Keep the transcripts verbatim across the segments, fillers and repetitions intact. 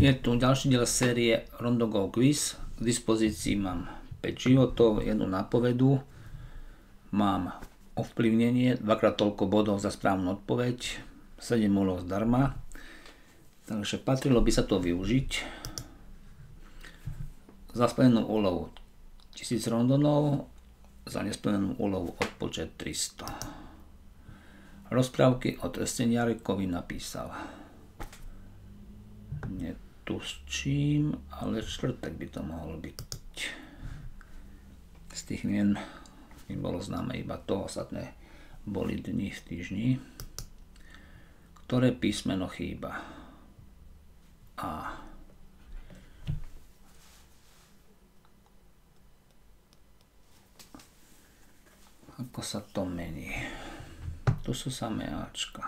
Je tu ďalší diel série Rondogo Quiz. K dispozícii mám päť životov, jednu nápovedu. Mám ovplyvnenie, dvakrát toľko bodov za správnu odpoveď, sedem úloh zdarma. Takže patrilo by sa to využiť. Za splnenú úlohu tisíc rondonov, za nesplnenú úlohu odpočet tristo. Rozprávky o trsteniarikovi napísal. Netuším, ale štvrtek by to mohol byť. Z tých mien mi bolo známe iba to, ostatné boli dni v týždni. Ktoré písmeno chýba? A. Ako sa to mení? Tu sú samé Ačka.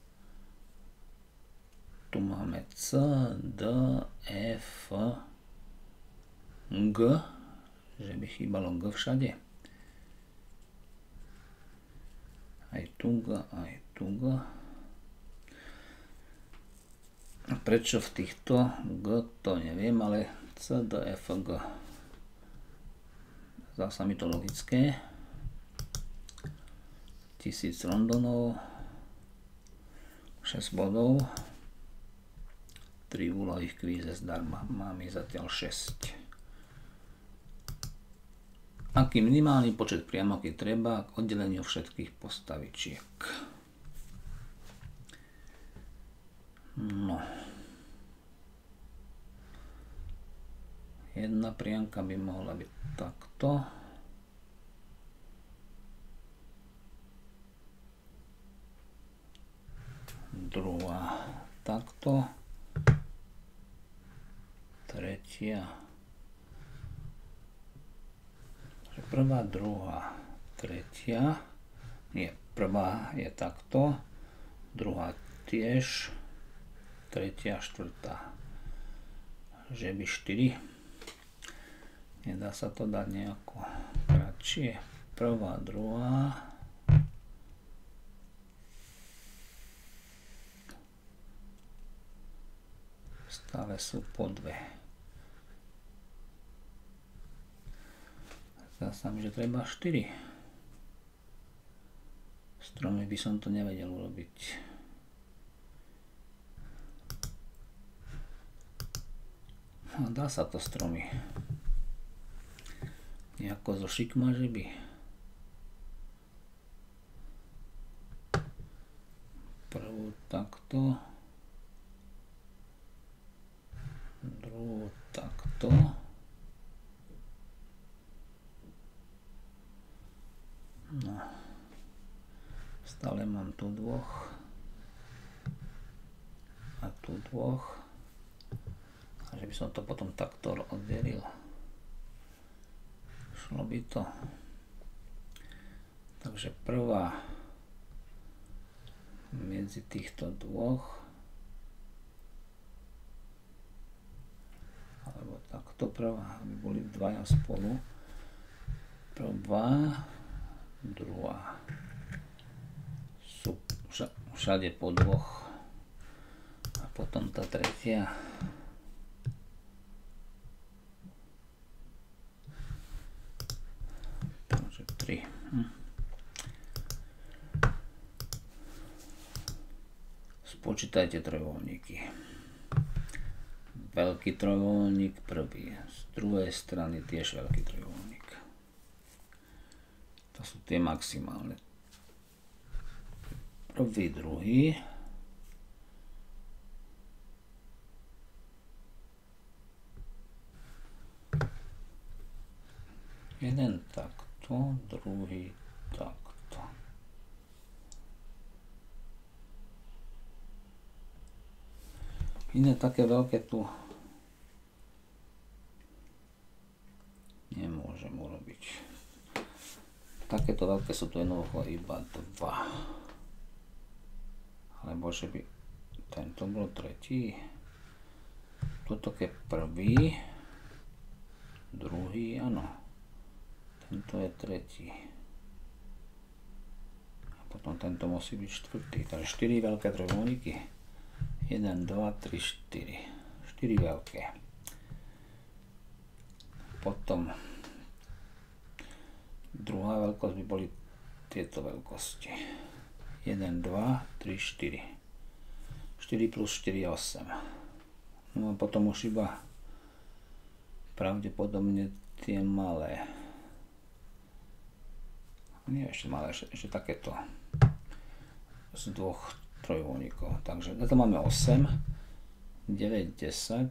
Tu máme C, D, F, G, že by chýbalo G všade. Aj tu G, aj tu G. A prečo v týchto G to neviem, ale C, D, F, G. Zdá sa mi to logické. Tisíc rondonov, šesť bodov, tri úlohy v kvíze zdarma, mám ich zatiaľ šesť. Aký minimálny počet priamok je treba k oddeleniu všetkých postavičiek? No. Jedna priamka by mohla byť takto. Druhá takto, tretia, prvá, druhá, tretia, nie, prvá je takto, druhá tiež, tretia, štvrtá, že by štyri, nedá sa to dať nejako kratšie, prvá, druhá, stále sú po dve. Zdá sa mi, že treba štyri. Stromy by som to nevedel urobiť. No, dá sa to stromy. Nejako zo šikma, že by. Prvú takto. Druhú takto. No. Stále mám tu dvoch. A tu dvoch. A že by som to potom takto oddelil. Šlo by to. Takže prvá medzi týchto dvoch. Alebo takto prvá, aby boli dvaja spolu. Prvá, druhá. Sú všade po dvoch. A potom tá tretia. Takže tri. Hm. Spočítajte trojuholníky. Veľký trojuholník prvý, z druhej strany tiež veľký trojuholník. To sú tie maximálne. Prvý, druhý. Jeden takto, druhý takto. Iné také veľké tu nemôžem urobiť. Takéto veľké sú tu jednoducho iba dva. Alebo že by tento bol tretí. Toto je prvý. Druhý, áno. Tento je tretí. A potom tento musí byť štvrtý. Takže štyri veľké trojuholníky. jeden, dva, tri, štyri. štyri veľké. Potom druhá veľkosť by boli tieto veľkosti. jeden, dva, tri, štyri. štyri plus štyri je osem. No a potom už iba pravdepodobne tie malé. Nie ešte malé, ešte, ešte takéto. Z dvoch trojuholníkov. Takže na to máme osem, deväť, desať,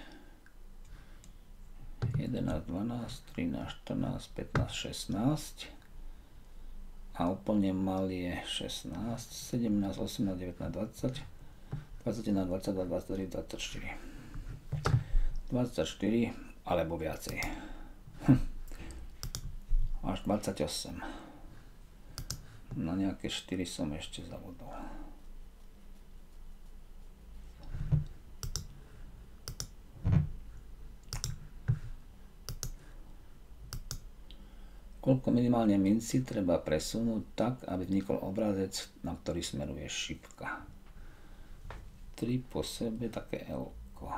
jedenásť, dvanásť, trinásť, štrnásť, pätnásť, šestnásť a úplne malý je šestnásť, sedemnásť, osemnásť, devätnásť, dvadsať, dvadsaťjeden, dvadsaťdva, dvadsaťtri, dvadsaťštyri. dvadsaťštyri alebo viacej. Hm. Až dvadsaťosem. Na nejaké štyri som ešte zabudol. Koľko minimálne minci treba presunúť tak, aby vznikol obrazec, na ktorý smeruje šipka. tri po sebe, také L-ko.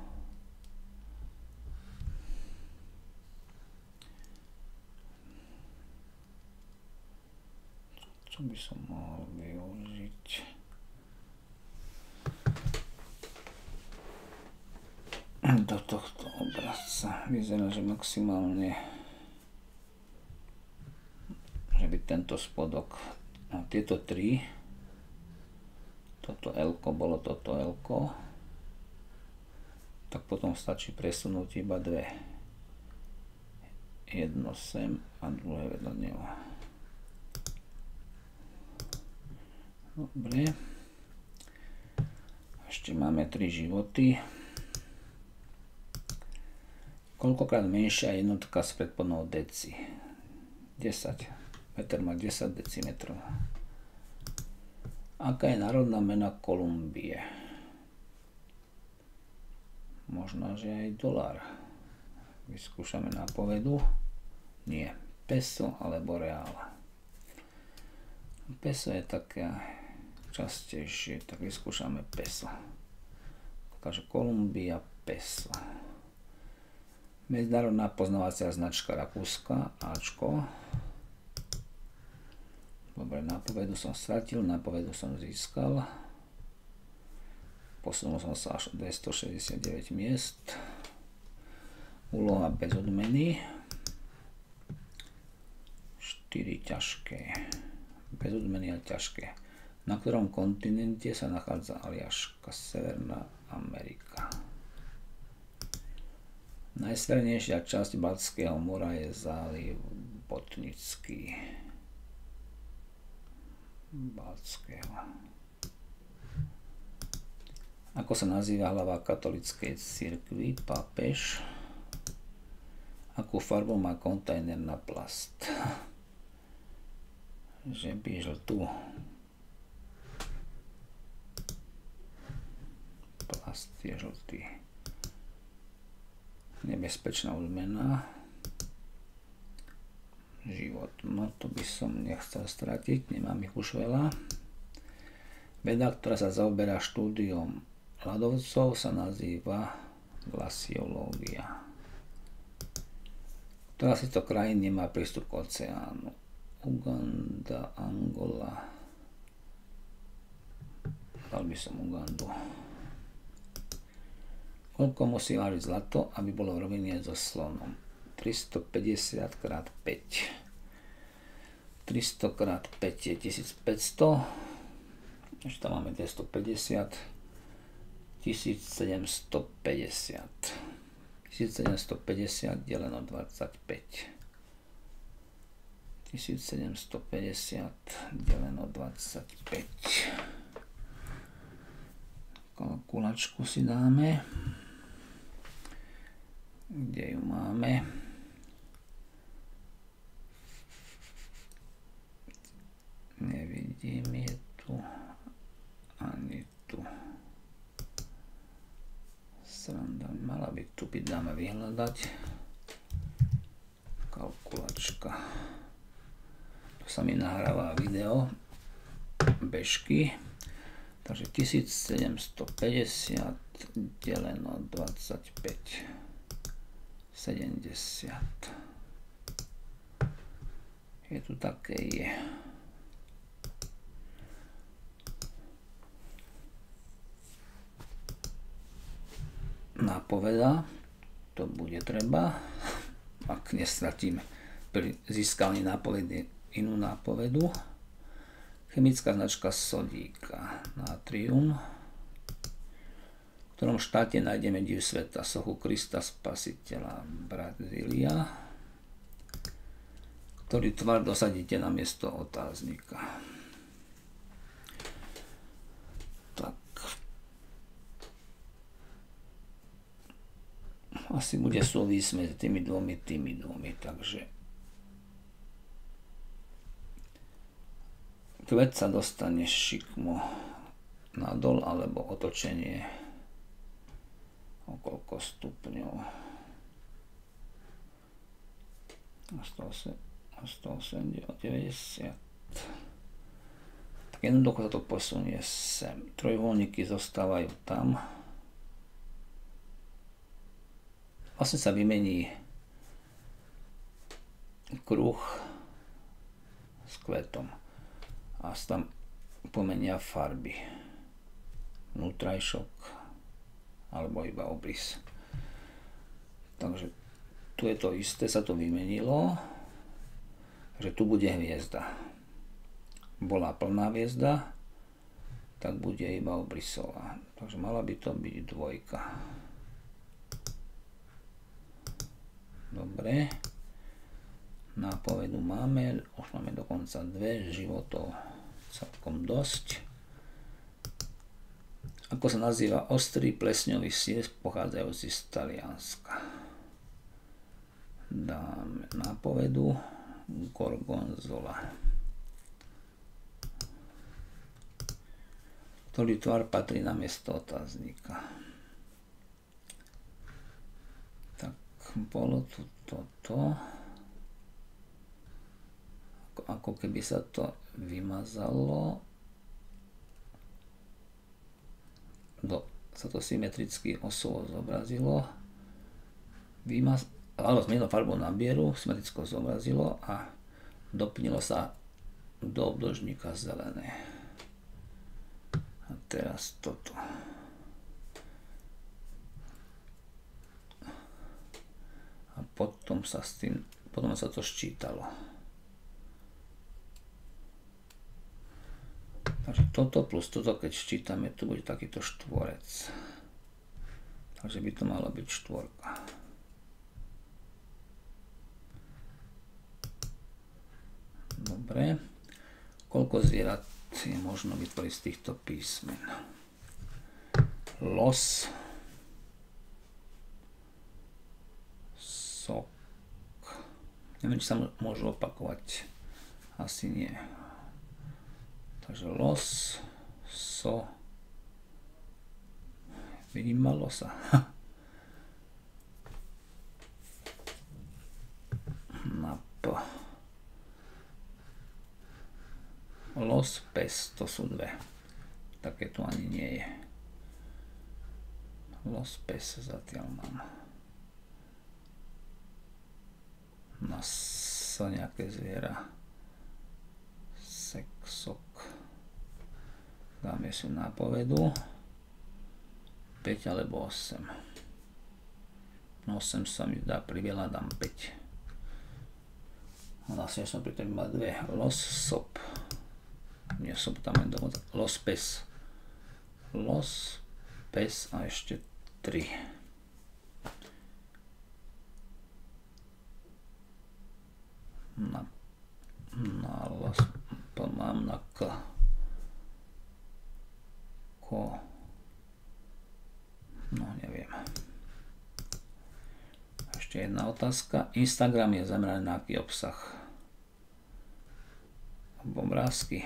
Čo by som mohol využiť? Do tohto obrazca vyzerá, že maximálne, že by tento spodok, no, tieto tri, toto L-ko bolo toto L-ko, tak potom stačí presunúť iba dve. Jedno sem a druhé vedľa neho. Dobre. Ešte máme tri životy. Koľkokrát menšia jednotka s predponou deci? desať. Meter má desať decimetrov. Aká je národná mena Kolumbie? Možno, že aj dolár. Vyskúšame nápovedu. Nie. Peso alebo reál. Peso je také častejšie, tak vyskúšame peso. Takže Kolumbia, peso. Medzinárodná poznávacia značka Rakúska, Ačko. Dobre, nápovedu som stratil, nápovedu som získal. Posunul som sa až dvestošesťdesiatdeväť miest. Úloha bez odmeny. štyri ťažké. Bez odmeny a ťažké. Na ktorom kontinente sa nachádza Aliaška, Severná Amerika. Najsevernejšia časť Baltského mora je záliv Botnický. Baltského. Ako sa nazýva hlava katolíckej cirkvi, pápež? Akú farbu má kontajner na plast? Že by žltú. Plast je žltý. Nebezpečná odmena. Život. No to by som nechcel stratiť, nemám ich už veľa. Veda, ktorá sa zaoberá štúdiom ľadovcov, sa nazýva glasiológia. Ktorá si to krajín nemá prístup k oceánu? Uganda, Angola. Dal by som Ugandu. Koľko musí vážiť zlato, aby bolo v rovine so slonom? tristopäťdesiat krát päť. tristo krát päť je tisícpäťsto. Ešte tam máme dvestopäťdesiat. tisícsedemstopäťdesiat. tisícsedemstopäťdesiat deleno dvadsaťpäť. tisícsedemstopäťdesiat deleno dvadsaťpäť. Kalkulačku si dáme. Kde ju máme? Nevidím, je tu ani tu. Sranda, mala by tu byť, dáme vyhľadať. Kalkulačka. Tu sa mi nahráva video bežky. Takže tisícsedemstopäťdesiat deleno dvadsaťpäť, sedemdesiat. Je tu také je. Nápoveda, to bude treba, ak nestratíme pri získaní nápovedy inú nápovedu. Chemická značka sodíka, natrium. V ktorom štáte nájdeme div sveta, sochu Krista Spasiteľa, Brazília. Ktorý tvar dosadíte na miesto otáznika. Tak. Asi bude súvisť medzi tými dvomi, tými dvomi, takže kvet sa dostane šikmo nadol, alebo otočenie o koľko stupňov. sto osemdesiat, deväťdesiat. Tak jednoducho sa to posunie sem. Trojuholníky zostávajú tam. Vlastne sa vymení kruh s kvetom a sa tam pomenia farby. Vnútrajšok alebo iba obrys. Takže tu je to isté, sa to vymenilo, že tu bude hviezda. Bola plná hviezda, tak bude iba obrysová. Takže mala by to byť dvojka. Dobre. Nápovedu máme, už máme dokonca dve, životov celkom dosť. Ako sa nazýva ostrý plesňový sír pochádzajúci z Talianska. Dáme nápovedu gorgonzola. Ktorý tvar patrí na miesto otáznika. Tak, bolo tu toto. Ako, ako keby sa to vymazalo. Do, sa to symetricky osovo zobrazilo. Vymaz, alebo zmenilo farbu na bieru, symetricky zobrazilo a doplnilo sa do obdĺžnika zelené. A teraz toto. A potom sa s tým, potom sa to ščítalo. Takže toto plus toto, keď ščítame, tu bude takýto štvorec. Takže by to malo byť štvorka. Dobre. Koľko zvierat je možno vytvoriť z týchto písmen? Los. Sok. Neviem, či sa môžu opakovať. Asi nie. Takže los, so, vidím ma losa. Na P. Los, pes, to sú dve. Také tu ani nie je. Los, pes zatiaľ mám. Na S nejaké zviera. Sek, sok. Dáme si nápovedu. päť alebo osem. No osem sa mi dá priveľa, dám päť. Vlastne som pri tom iba dve. Los, sop. Nie, sop tam je dovoľa. Los, pes. Los, pes a ešte tri. Na, na los, to mám na K. Ko. No, neviem. Ešte jedna otázka. Instagram je zameraný na aký obsah? Obrázky.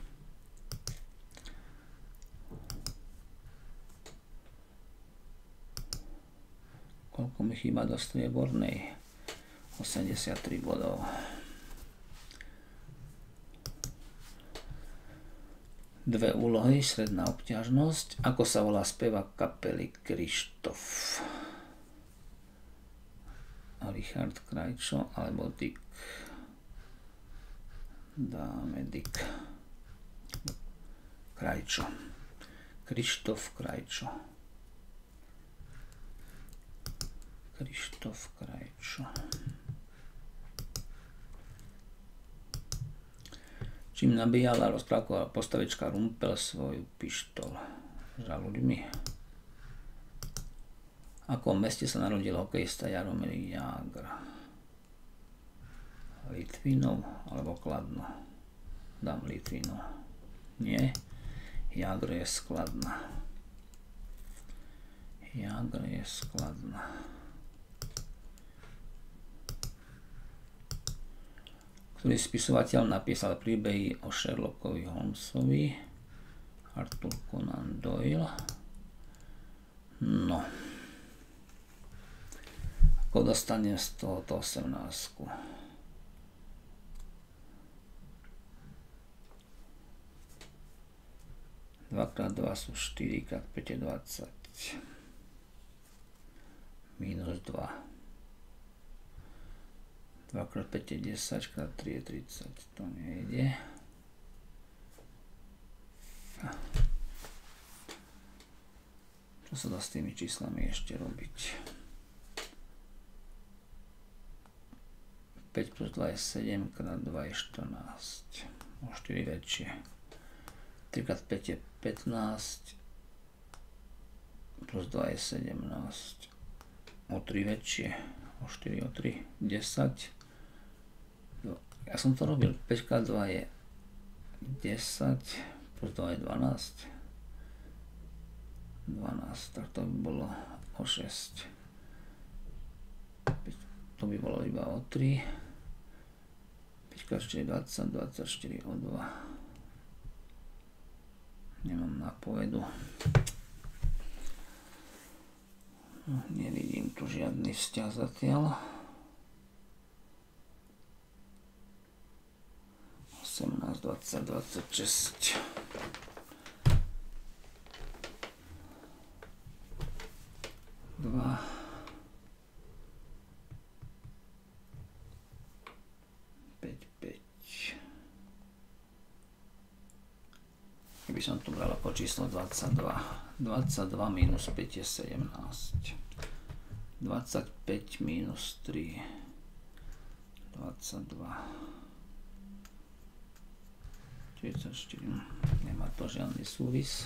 Koľko mi chýba do striebornej? osemdesiattri bodov. Dve úlohy, stredná obťažnosť. Ako sa volá spevák kapely Krištof? Richard Krajčo alebo Dick? Dáme Dick. Krajčo. Krištof Krajčo. Krištof Krajčo. Čím nabíjala rozprávková postavička Rumpel svoju pištol? Žalúďmi. V akom meste sa narodil hokejista Jaromír Jágr? Litvínov alebo Kladno? Dám Litvínov. Nie. Jágr je z Kladna. Jágr je z Kladna. Ktorý spisovateľ napísal príbehy o Sherlockovi Holmesovi? Arthur Conan Doyle. No. Ako dostanem z tohoto osemnástku? dva krát dva sú štyri, krát päť je dvadsať. Minus dva. dva krát päť je desať, krát tri je tridsať. To nejde. Čo sa dá s tými číslami ešte robiť? päť plus dva je sedem, krát dva je štrnásť. O štyri väčšie. tri krát päť je pätnásť. Plus dva je sedemnásť. O tri väčšie. O štyri, o tri, desať. Ja som to robil. päť krát dva je desať. Plus dva je dvanásť. dvanásť. Tak to by bolo o šesť. To by bolo iba o tri. päť krát štyri je dvadsať. dvadsaťštyri o dva. Nemám nápovedu. No, nevidím tu žiadny vzťah zatiaľ. osemnásť, dvadsať, dvadsaťšesť. dva. päť, päť. Keby som tu bral ako číslo dvadsaťdva. dvadsaťdva minus päť je sedemnásť. dvadsaťpäť minus tri. dvadsaťdva. štyridsaťštyri. Nemá to žiadny súvis.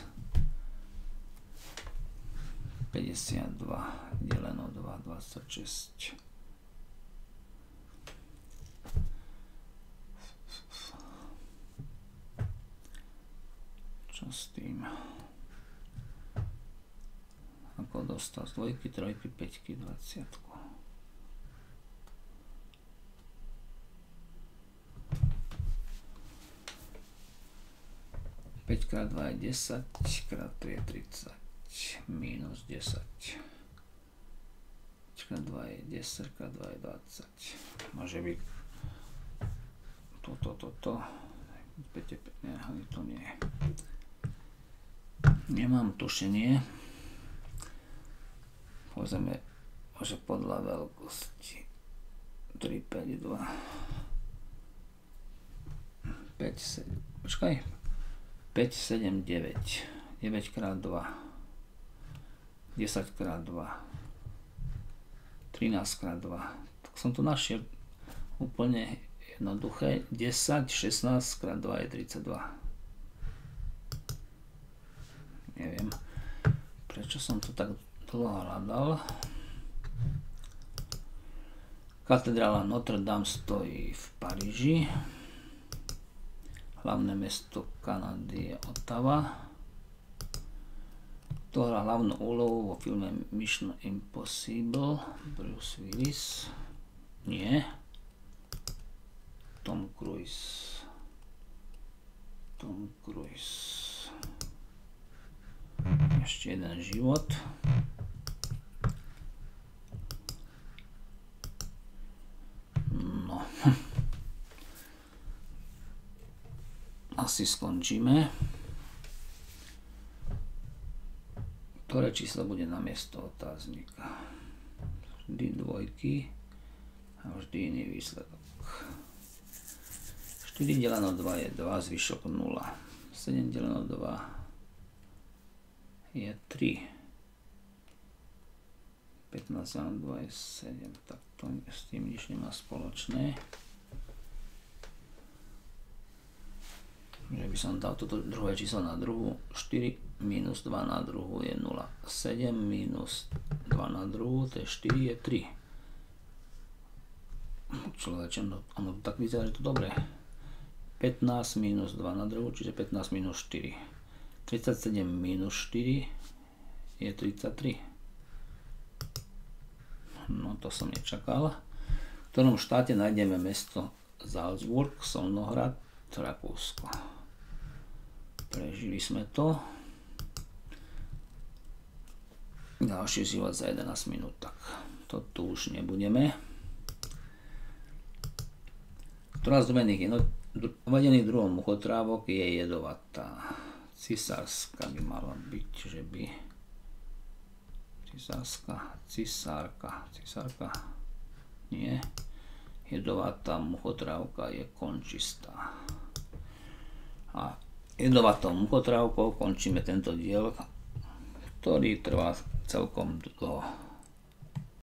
päťdesiatdva deleno dva, dvadsaťšesť. Čo s tým? Ako dostal z dvojky, trojky, päťky, dvadsiatku. päť krát dva je desať, krát tri je tridsať. Minus desať. päť krát dva je desať, krát dva je dvadsať. Môže byť toto, toto. päť, päť, ne, ani to nie. Nemám tušenie. Pozrieme, že podľa veľkosti tri, päť, dva, päť, sedem, počkaj, päť, sedem, deväť, deväť krát dva, desať krát dva, trinásť krát dva, tak som tu našiel úplne jednoduché, desať, šestnásť krát dva je tridsaťdva. Neviem, prečo som to tak dlho hľadal. Katedrála Notre Dame stojí v Paríži. Hlavné mesto Kanady je Ottawa. Kto hrá hlavnú úlohu vo filme Mission Impossible? Bruce Willis? Nie. Tom Cruise. Tom Cruise. Ešte jeden život. No. Asi skončíme. Ktoré číslo bude na miesto otáznika? Vždy dvojky a vždy iný výsledok. štyri deleno dva je dva, zvyšok nula. sedem deleno dva je tri. pätnásť deleno dva je sedem. Tak to s tým nič nemá spoločné. Že by som dal toto druhé číslo na druhú. štyri minus dva na druhú je nula. sedem minus dva na druhú, to je štyri, je tri. Človeče, no, ono tak vyzerá, že to dobré. pätnásť minus dva na druhú, čiže pätnásť minus štyri. tridsaťsedem minus štyri je tridsaťtri. No to som nečakal. V ktorom štáte nájdeme mesto Salzburg, Solnohrad, Rakúsko. Prežili sme to. Ďalší život za jedenásť minút, tak to tu už nebudeme. Ktorá z uvedených druhov muchotrávok je jedovatá? Cisárska by mala byť, že by... Cisárska, cisárka, cisárka, nie. Jedovatá muchotrávka je končistá. A jedovatou muchotrávkou končíme tento diel, ktorý trvá celkom dlho.